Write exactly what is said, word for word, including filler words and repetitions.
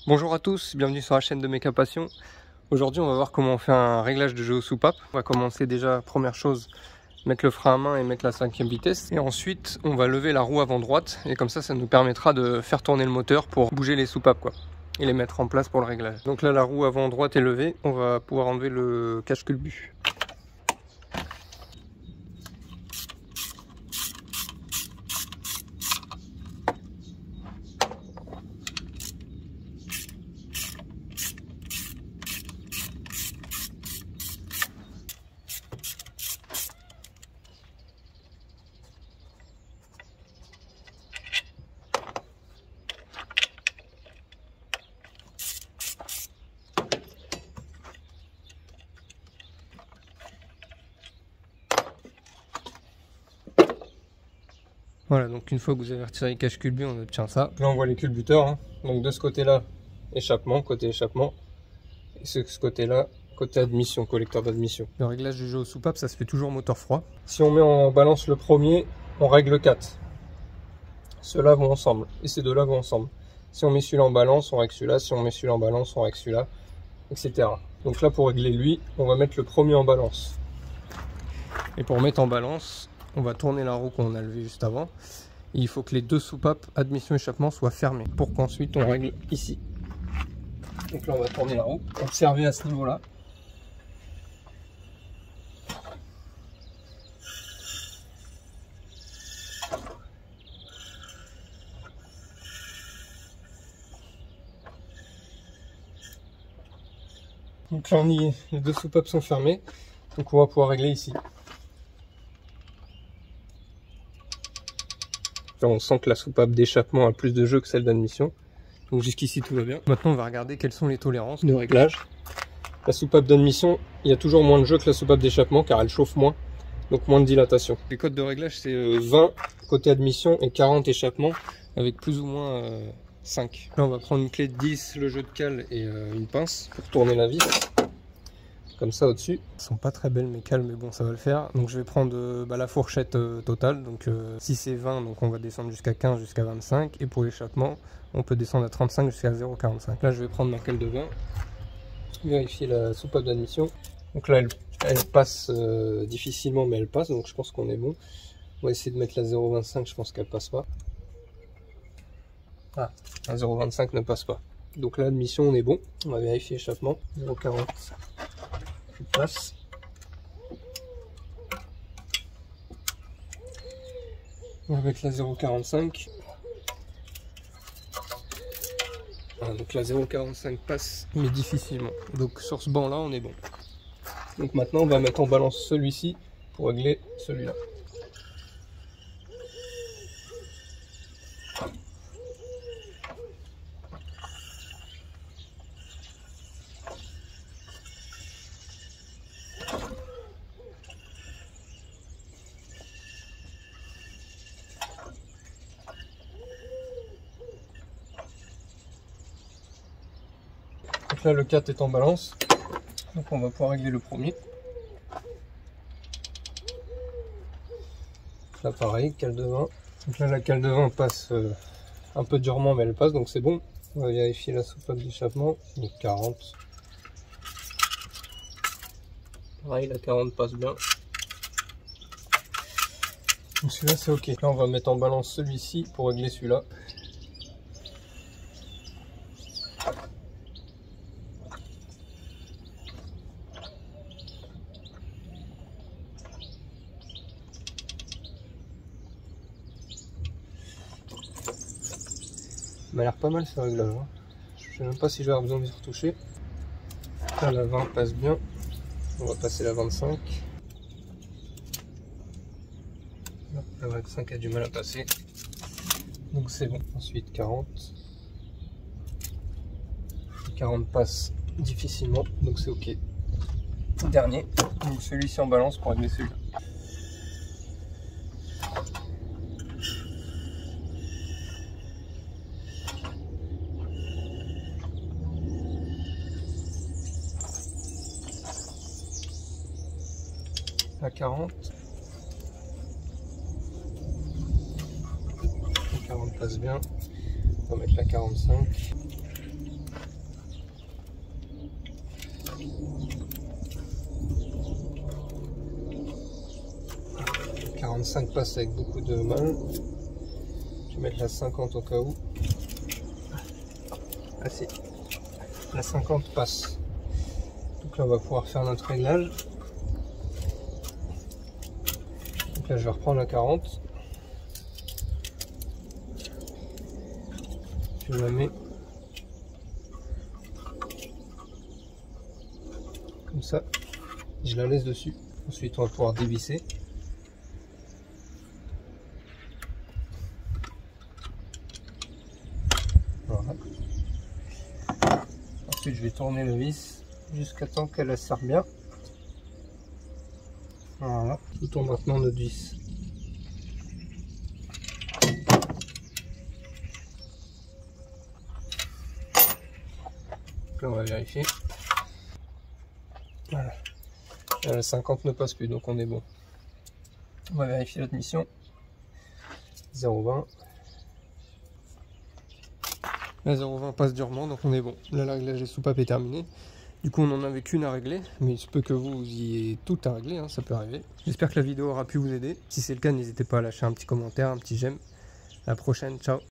Bonjour à tous, bienvenue sur la chaîne de Méca Passion. Aujourd'hui on va voir comment on fait un réglage de jeu aux soupapes. On va commencer déjà, première chose, mettre le frein à main et mettre la cinquième vitesse. Et ensuite on va lever la roue avant droite et comme ça ça nous permettra de faire tourner le moteur pour bouger les soupapes quoi, et les mettre en place pour le réglage. Donc là la roue avant droite est levée, on va pouvoir enlever le cache-culbut. Voilà, donc une fois que vous avez retiré le cache-culbut, on obtient ça. Là on voit les culbuteurs, hein. Donc de ce côté-là, échappement, côté échappement. Et ce, ce côté-là, côté admission, collecteur d'admission. Le réglage du jeu aux soupapes, ça se fait toujours moteur froid. Si on met en balance le premier, on règle quatre. Ceux-là vont ensemble, et ces deux-là vont ensemble. Si on met celui-là en balance, on règle celui-là. Si on met celui-là en balance, on règle celui-là, et cetera. Donc là, pour régler lui, on va mettre le premier en balance. Et pour mettre en balance, on va tourner la roue qu'on a levée juste avant. Et il faut que les deux soupapes admission-échappement soient fermées pour qu'ensuite on règle ici. Donc là on va tourner la roue. Observez à ce niveau-là. Donc là on y est, les deux soupapes sont fermées. Donc on va pouvoir régler ici. Là, on sent que la soupape d'échappement a plus de jeu que celle d'admission. Donc jusqu'ici tout va bien. Maintenant on va regarder quelles sont les tolérances de réglage. La soupape d'admission, il y a toujours moins de jeu que la soupape d'échappement car elle chauffe moins. Donc moins de dilatation. Les codes de réglage c'est vingt côté admission et quarante échappement avec plus ou moins euh, cinq. Là on va prendre une clé de dix, le jeu de cale et euh, une pince pour tourner la vis. Comme ça au-dessus. Elles sont pas très belles mes cales mais bon ça va le faire. Donc je vais prendre euh, bah, la fourchette euh, totale. Donc euh, si c'est vingt, donc on va descendre jusqu'à quinze, jusqu'à vingt-cinq. Et pour l'échappement, on peut descendre à trente-cinq jusqu'à zéro virgule quarante-cinq. Là je vais prendre ma cale de vingt. Vérifier la soupape d'admission. Donc là elle, elle passe euh, difficilement mais elle passe. Donc je pense qu'on est bon. On va essayer de mettre la zéro virgule vingt-cinq, je pense qu'elle passe pas. Ah, la zéro virgule vingt-cinq ne passe pas. Donc là admission on est bon. On va vérifier échappement. zéro virgule quarante. Passe. On va mettre la zéro virgule quarante-cinq. Voilà, donc la zéro virgule quarante-cinq passe mais difficilement. Donc sur ce banc là on est bon. Donc maintenant on va mettre en balance celui-ci pour régler celui-là. Donc là le quatre est en balance, donc on va pouvoir régler le premier. Là pareil, cale de vingt. Donc là la cale de vingt passe euh, un peu durement mais elle passe donc c'est bon. On va vérifier la soupape d'échappement, donc quarante. Pareil la quarante passe bien. Donc celui-là c'est ok. Là on va mettre en balance celui-ci pour régler celui-là. Il m'a l'air pas mal ce réglage. Hein. Je sais même pas si je vais avoir besoin de se retoucher. Là, la vingt passe bien. On va passer la vingt-cinq. La vingt-cinq a du mal à passer. Donc c'est bon. Ensuite quarante. quarante passe difficilement. Donc c'est ok. Dernier. Donc celui-ci en balance pour régler celui-là. La quarante. La quarante passe bien. On va mettre la quarante-cinq. cinq passes avec beaucoup de mal. Je vais mettre la cinquante au cas où. Ah si, la cinquante passe. Donc là on va pouvoir faire notre réglage. Donc là je vais reprendre la quarante. Je la mets comme ça. Je la laisse dessus. Ensuite on va pouvoir dévisser. Voilà. Ensuite je vais tourner le vis jusqu'à temps qu'elle serre bien. Voilà. Je tourne maintenant notre vis. Là on va vérifier. Voilà. Là, la cinquante ne passe plus, donc on est bon. On va vérifier notre mission. zéro vingt. La zéro vingt passe durement, donc on est bon. Là, le réglage des soupapes est terminé. Du coup, on n'en avait qu'une à régler, mais il se peut que vous ayez tout à régler, hein, ça peut arriver. J'espère que la vidéo aura pu vous aider. Si c'est le cas, n'hésitez pas à lâcher un petit commentaire, un petit j'aime. À la prochaine, ciao.